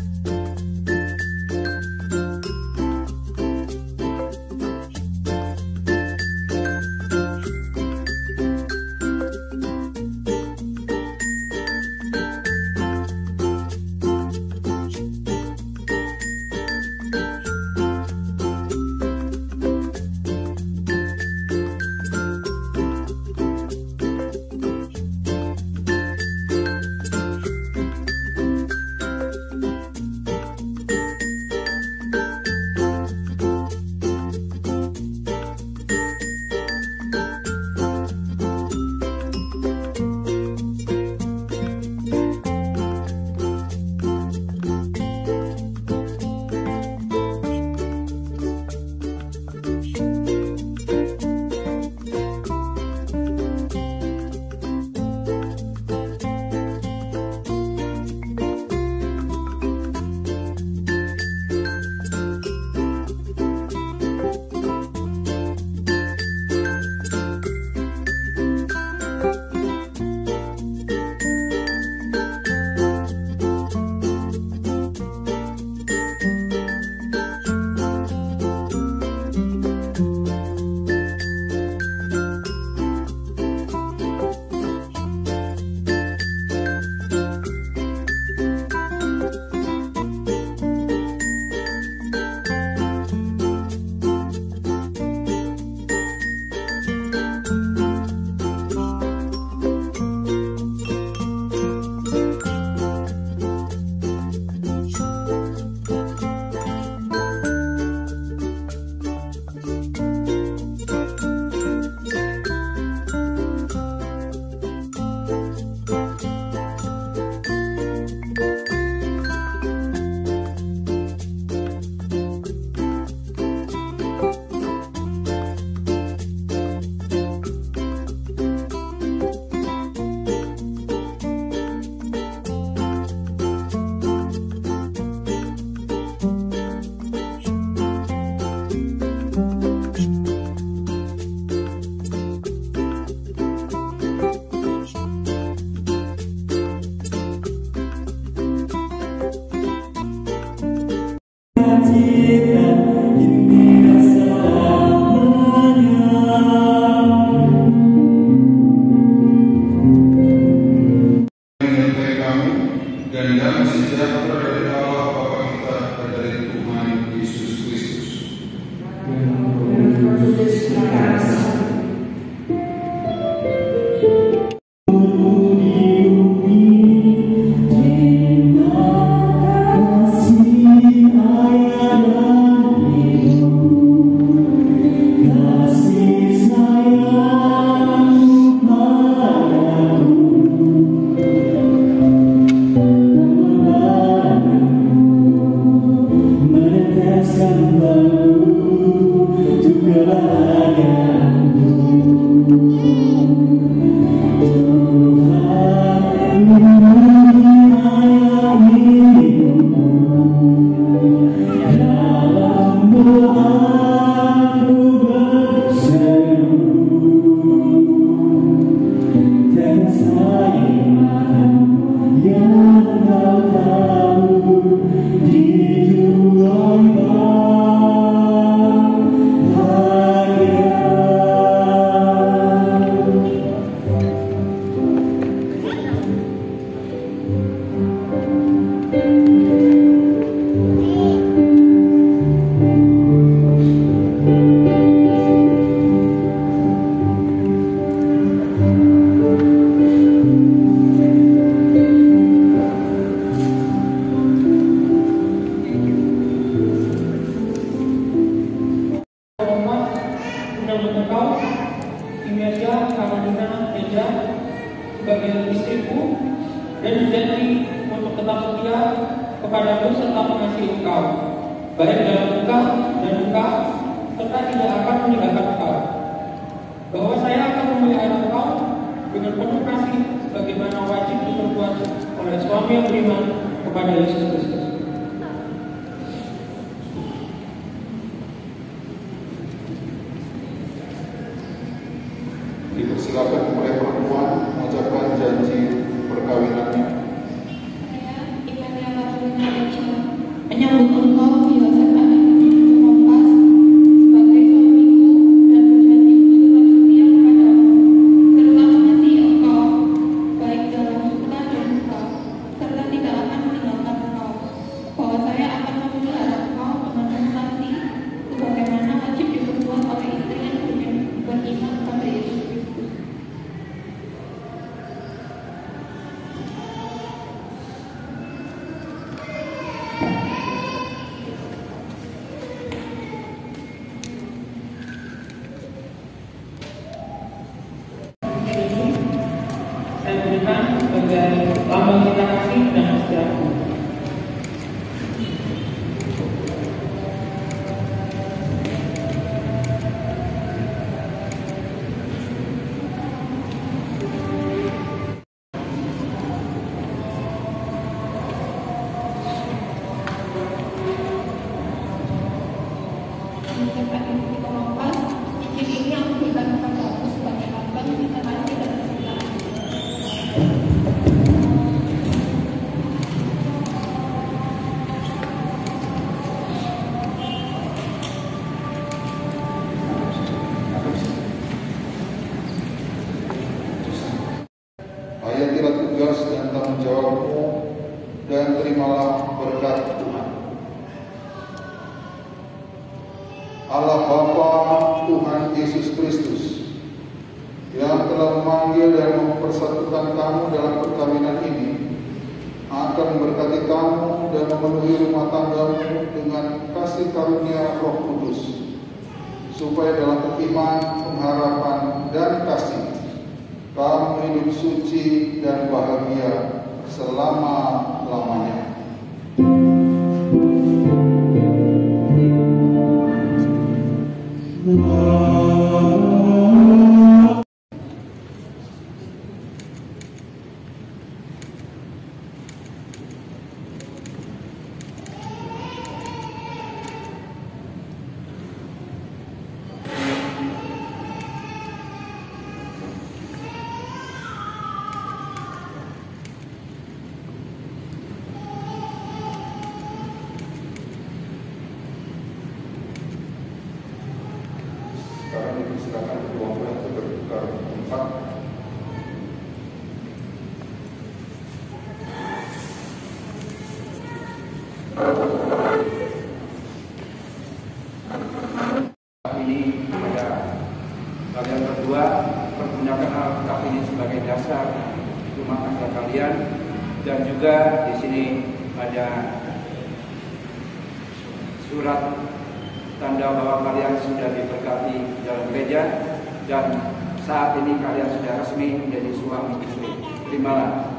sebagai istriku dan berjanji untuk tetap setia kepadamu serta mengasihi engkau, baik dalam duka dan duka, serta tidak akan meninggalkan engkau. Bahwa saya akan memelihara engkau dengan penuh kasih, sebagaimana wajib diperbuat oleh suami yang beriman kepada Yesus Kristus. Dipersilakan oleh perempuan mengucapkan janji perkawinannya. Saya, Iman Yang Marulina dan menyambut engkau Yosef Adi Kompas sebagai suamiku dan berjanji untuk setia kepadamu, serta mengasihi engkau baik dalam suka dan duka, serta tidak akan meninggalkan engkau, bahwa saya akan memelihara engkau dengan penuh kasih, sebagaimana wajib diperbuat oleh istri yang beriman pada Yesus Kristus. Saya berikan sebagai lambang kita kasih dan istirahat. Yosef Adi Kompas, cincin ini aku berikan kepadamu sebagai lambang kita kasih dan kecintaan. Hayatilah tugas dan tanggung jawabmu dan terimalah berkat Tuhan. Allah Bapa Tuhan Yesus Kristus yang telah memanggil dan mempersatukan kamu dalam perkawinan ini akan memberkati kamu dan memenuhi rumah tanggamu dengan kasih karunia Roh Kudus, supaya dalam iman, pengharapan, dan kasih kamu hidup suci dan bahagia selama-lamanya. Sekarang dipersilakan kedua mempelai untuk bertukar tempat. Ini kepada kalian berdua, pergunakan Alkitab ini sebagai dasar rumah tangga kalian, dan juga di sini ada surat tanda bahwa kalian sudah diberkati dalam gereja dan saat ini kalian sudah resmi menjadi suami istri. Terimalah.